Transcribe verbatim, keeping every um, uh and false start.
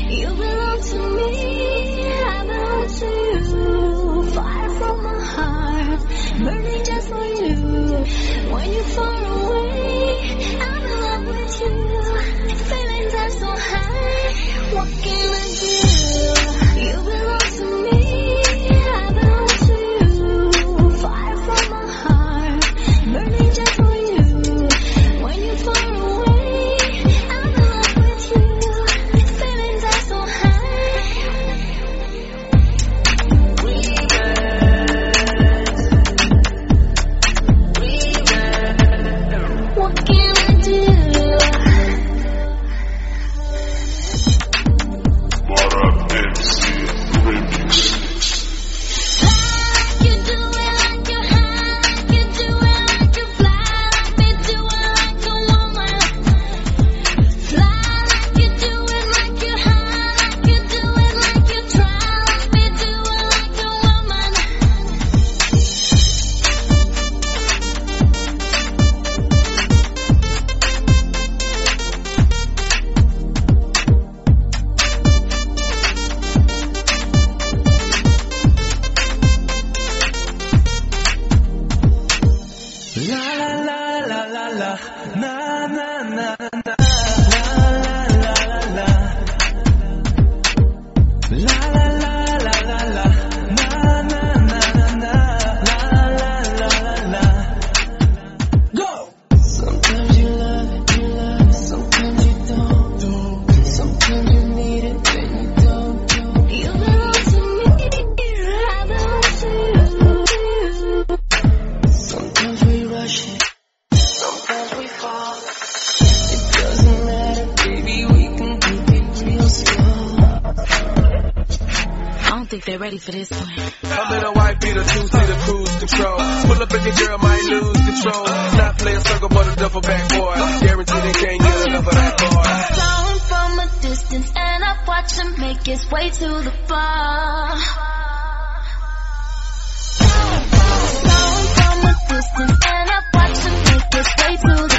You belong to me, I belong to you. Fire from my heart, burning just for you. When you're far away, I'm in love with you. Feelings are so high, what can I do? You belong to me, I belong to you. Fire from my heart, burning just for you. When you're far away, I'm in love with you. Feelings are so high. What can I do? They're ready for this one. I'm in a white beater, two-seater cruise control. Pull up and your girl might lose control. Not play a circle but a duffel bag boy. Guarantee they can't get enough of that boy. Saw him from a distance and I watch him make his way to the bar. Saw him from a distance and I watch him make his way to the bar.